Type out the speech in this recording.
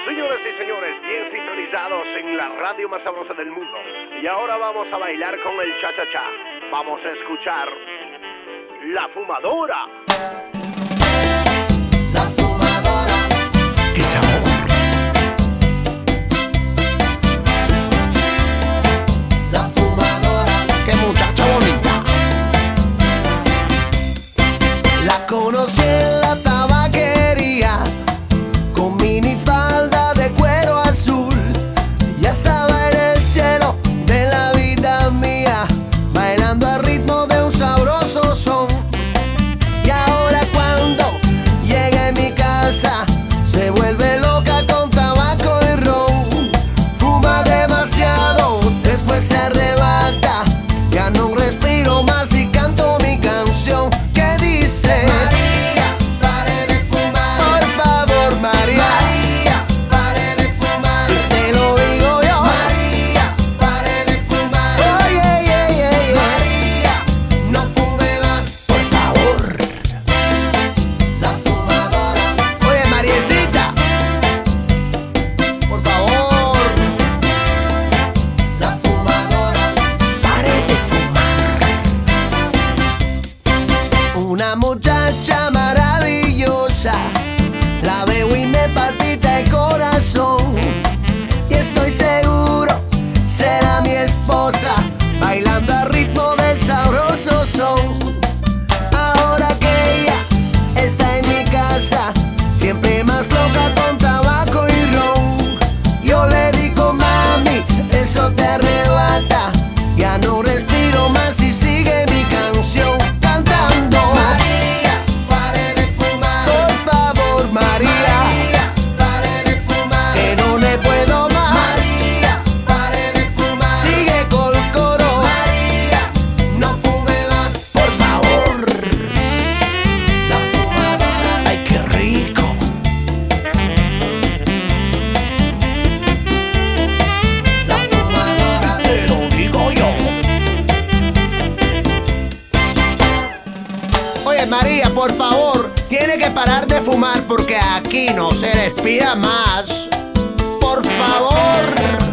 Señoras y señores, bien sintonizados en la radio más sabrosa del mundo. Y ahora vamos a bailar con el cha-cha-cha. Vamos a escuchar La Fumadora. La fumadora. ¡Qué sabor! La fumadora. ¡Qué muchacha bonita! La conocí en la tabaquería con minifalda de cuero azul. Ya estaba en el cielo de la vida mía, bailando al ritmo de un sabroso son. Y ahora cuando llega a mi casa se vuelve loca con tabaco y ron. Fuma demasiado, después se arrebata. Ya no respiro más y canto mi canción que dice: María, pare de fumar. por favor, María, María, pare de fumar. te lo digo yo. María, pare de fumar. Oye, María, no fume más. por favor. La fumadora. Oye, Mariecita, por favor, La fumadora. pare de fumar. Una muchacha maravillosa, la veo y me palpita el corazón. Y estoy seguro será mi esposa, bailando al ritmo del sabroso son. Ahora que ella está en mi casa, siempre más loca con tabaco y ron. Yo le digo: mami, eso te arrebata. Ya no respiro más y sigue mi canción cantando: María, pare de fumar. por favor, María, María, pare de fumar. que no le puedo más. María, pare de fumar. Sigue con el coro, María, no fume más. por favor. La fumadora. Ay, qué rico. La fumadora. Te lo digo yo. Oye, María, por favor, tiene que parar de fumar porque aquí no se respira más. Por favor.